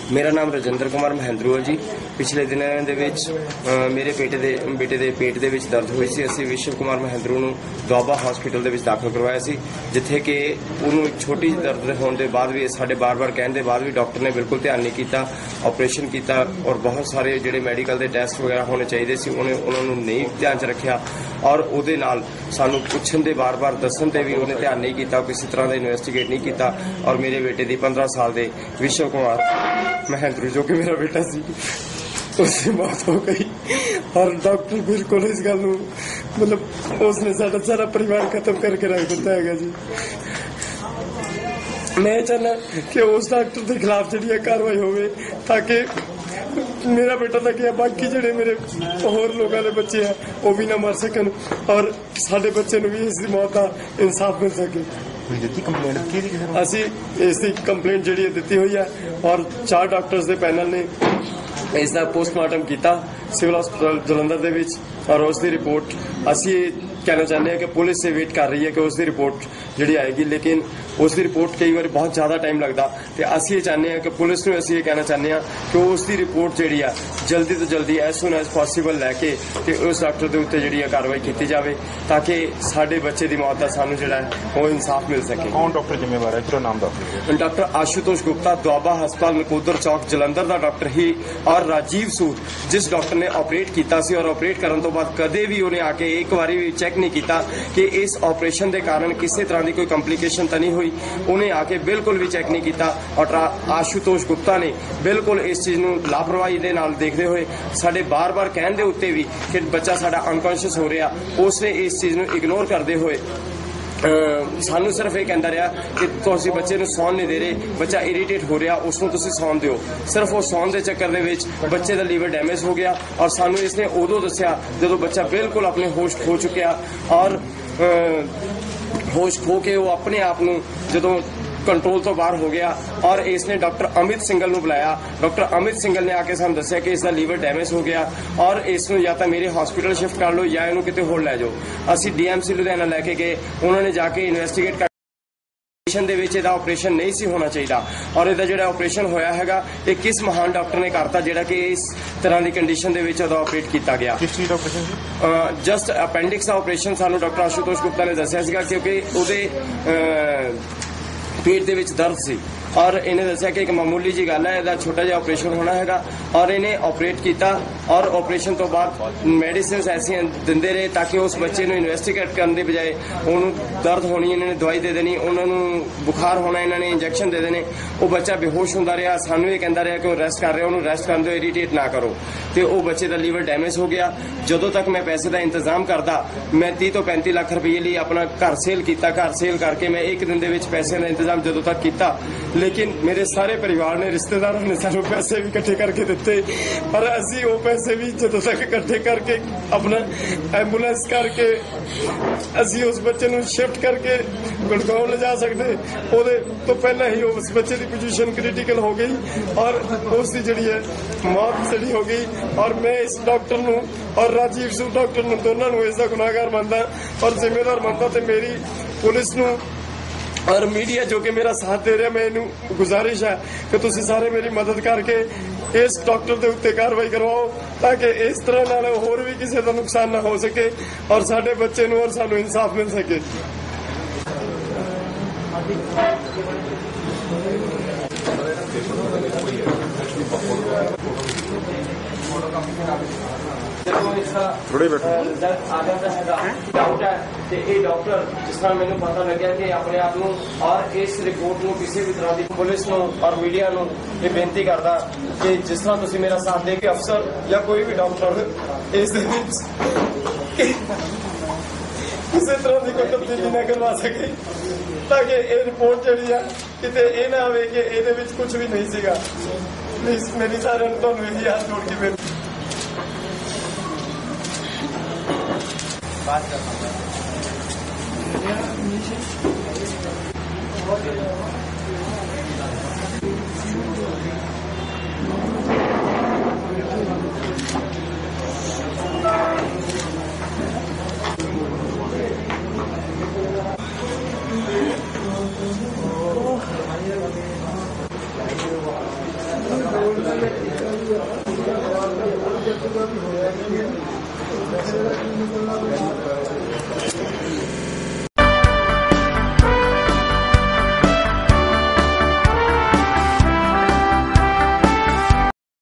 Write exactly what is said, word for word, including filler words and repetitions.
मेरा नाम राजेंद्र कुमार महेंद्रू है जी। पिछले दिनों ਦੇ ਵਿੱਚ ਮੇਰੇ ਬੇਟੇ ਦੇ ਬੇਟੇ ਦੇ ਪੇਟ ਦੇ ਵਿੱਚ ਦਰਦ ਹੋਈ ਸੀ। ਅਸੀਂ ਵਿਸ਼ਵ ਕੁਮਾਰ ਮहेंद्रू ਨੂੰ ਦੁਆਬਾ ਹਸਪੀਟਲ ਦੇ ਵਿੱਚ ਦਾਖਲ ਕਰਵਾਇਆ ਸੀ, ਜਿੱਥੇ ਕਿ ਉਹਨੂੰ ਇੱਕ ਛੋਟੀ ਜਿਹੀ ਦਰਦ ਹੋਣ ਦੇ ਬਾਅਦ ਵੀ ਸਾਡੇ ਬਾਰ-ਬਾਰ ਕਹਿਣ ਦੇ ਬਾਅਦ ਵੀ ਡਾਕਟਰ ਨੇ ਬਿਲਕੁਲ ਧਿਆਨ ਨਹੀਂ ਕੀਤਾ, ਆਪਰੇਸ਼ਨ ਕੀਤਾ ਔਰ ਬਹੁਤ ਸਾਰੇ ਜਿਹੜੇ ਮੈਡੀਕਲ ਦੇ ਟੈਸਟ ਵਗੈਰਾ ਹੋਣੇ ਚਾਹੀਦੇ ਸੀ ਉਹਨੇ ਉਹਨਾਂ ਨੂੰ ਨਹੀਂ ਧਿਆਨ 'ਚ ਰੱਖਿਆ ਔਰ ਉਹਦੇ ਨਾਲ ਸਾਨੂੰ ਪੁੱਛਣ ਦੇ ਬਾਰ-ਬਾਰ ਦੱਸਣ ਤੇ ਵੀ ਉਹਨੇ ਧਿਆਨ ਨਹੀਂ ਕੀਤਾ, ਕਿਸੇ ਤਰ੍ਹਾਂ ਦਾ ਇਨਵੈਸਟੀਗੇਟ ਨਹੀਂ ਕੀਤਾ ਔਰ ਮੇਰੇ ਬੇਟੇ ਦੀ पंद्रह साल ਦੇ ਵਿਸ਼ਵ ਕੁਮਾਰ महेंद्रू जो कि मेरा बेटा सी उसकी मौत हो गई और डॉक्टर बिल्कुल इस गल मतलब उसने साडा सारा परिवार खत्म करके रख दिता है जी। मैं चाहना कि उस डॉक्टर के खिलाफ जी कार्रवाई हो ताकि मेरा बेटा तक या बाकी जोड़े मेरे होर लोगों के बच्चे हैं वो भी ना मर सकन और साडे बच्चे भी इसकी मौत का इंसाफ मिल सके। ਅਸੀਂ ਇਸ ਦੀ ਕੰਪਲੇਂਟ ਜਿਹੜੀ ਦਿੱਤੀ ਹੋਈ ਹੈ ਔਰ ਚਾਰ ਡਾਕਟਰਸ ਦੇ ਪੈਨਲ ਨੇ ਇਸ ਦਾ ਪੋਸਟਮਾਰਟਮ ਕੀਤਾ ਸਿਵਲ ਹਸਪਤਾਲ ਜਲੰਧਰ ਦੇ ਵਿੱਚ ਔਰ ਉਸ ਦੀ ਰਿਪੋਰਟ ਅਸੀਂ कहना चाहते हैं कि पुलिस से वेट कर रही है कि उसकी रिपोर्ट जी आएगी, लेकिन उसकी रिपोर्ट कई बार बहुत ज़्यादा टाइम लगता तो असी ये चाहते हैं कि पुलिस को असी ये कहना चाहते हैं कि उसकी रिपोर्ट जी है जल्दी तो जल्दी एज सुन एज पॉसीबल लैके तो उस डॉक्टर के उत्ते जी कार्रवाई की जाए ताकि साडे बच्चे की मौत का सानू जो वो इंसाफ मिल सके। कौन डॉक्टर जिम्मेवार है, पूरा नाम दस। डॉक्टर आशुतोष गुप्ता दुआबा हस्पताल नकोदर चौक जलंधर का डॉक्टर ही और राजीव सूद जिस डॉक्टर ने ऑपरेट किया और ऑपरेट करने तो बाद कदे भी उन्हें आके एक बार भी चैक नहीं किया कि इस ऑपरेशन के कारण किसी तरह की कोई कंप्लीकेशन तो नहीं हुई, उन्हें आके बिल्कुल भी चैक नहीं किया और आशुतोष गुप्ता ने बिल्कुल इस चीज़ को लापरवाही के नाल देखते हुए साडे बार बार कहने के उत्ते भी कि बच्चा साडा अनकॉन्शियस हो रहा, उसने इस चीज़ को इग्नोर करते हुए सानू सिर्फ ये कहता रहा कि तुसीं बच्चे नूं सौण नहीं दे रहे, बच्चा इरीटेट हो रहा उसनूं तुसीं सौण दिओ। सिर्फ वो सौण के चक्कर दे विच बच्चे का लीवर डैमेज हो गया और सानू इसने उदों दस्सिया जदों बच्चा बिल्कुल अपने होश खो चुकिया और होश खो के वो अपने आप नूं जदों कंट्रोल तो बाहर हो गया और इसने डॉक्टर अमित सिंगल को बुलाया। डॉक्टर अमित सिंगल ने आके सानू दस्सिया कि इसका लीवर डैमेज हो गया और इसनूं या तो मेरे हॉस्पिटल शिफ्ट कर लो या इनू किते होर लै जाओ। असी डीएमसी लुधियाना लैके गए, उन्होंने जाके इन्वेस्टिगेट कर दे विच इहदा ऑपरेशन नहीं सी होना चाहिए और इहदा जिहड़ा ऑपरेशन होया हैगा ये किस महान डॉक्टर ने करता जिहड़ा कि इस तरह की कंडीशन दे विच उहदा ऑपरेट किया गया। किस चीज़ दा ऑपरेशन? जस्ट अपेंडिक्स का ऑपरेशन सानू डॉक्टर आशुतोष गुप्ता ने दस्सिया सीगा क्योंकि उहदे पेट दे विच दर्द सी और इन्हें दस्सिया कि एक मामूली जी गल है, इहदा छोटा जिहा ऑपरेशन होना हैगा और इन्हें ऑपरेट किया और ऑपरेशन तो बाद मेडिसिन ऐसियां दिंदे रहे ताकि उस बच्चे नूं इन्वेस्टिगेट करने के बजाय उन्होंने दर्द होनी इन्होंने दवाई दे देनी, उन्होंने बुखार होना इन्होंने इंजैक्शन दे देने, वो बच्चा बेहोश होंदा रहा, सानू ये कहता रहा कि वो रेस्ट कर रहा, उन्होंने रेस्ट करन दो, इरीटेट ना करो, तो वो बच्चे का लीवर डैमेज हो गया। जदों तक मैं पैसे का इंतजाम करता मैं तीह तो पैंती लाख रुपये लिए अपना घर सेल किया, घर सेल करके मैं एक दिन दे विच पैसे का इंतजाम जदों तक किया, लेकिन मेरे सारे परिवार ने रिश्तेदारों ने सानू पैसे भी इकट्ठे करके दिते पर असी वो पैसे भी जदों तक इकट्ठे करके अपना एंबूलेंस करके असी उस बच्चे नूं शिफ्ट करके गुड़गांव ले जा सकते ओदे तो पहले ही उस बच्चे की पोजीशन क्रिटिकल हो गई और उसकी जिहड़ी है मौत जड़ी हो गई और मैं इस डॉक्टर नूं और राजीव सूद डॉक्टर नूं दोनों नूं इसका गुनाहगार मानदा और जिम्मेदार मानदा ते मेरी पुलिस नूं और मीडिया जो कि मेरा साथ दे रहा, मैं इनू गुजारिश है कि तुसी सारे मेरी मदद करके इस डॉक्टर के उत्ते कार्रवाई करवाओ ताकि इस तरह नाल होर भी किसी का नुकसान ना हो सके और साडे बच्चे नू और सानू इंसाफ मिल सके। थोड़े बैठो रिजल्ट आ जाता है डाउट है तो ये डॉक्टर जिस तरह मैंने पता लगे कि अपने आप नूं और इस रिपोर्ट नूं किसी भी तरह की पुलिस नूं और मीडिया नूं ये बेनती करदा कि जिस तरह तुसीं मेरा साथ दे के अफसर या कोई भी डॉक्टर इस दे विच किसी तरह की कोई तब्दीली न करवा सके ताकि ये रिपोर्ट जी है किते ये ना आवे कि ये कुछ भी नहीं सीगा। प्लीज मेरी सारे तुहानूं यही हाथ जोड़ के बेनती बात कर ਸਰ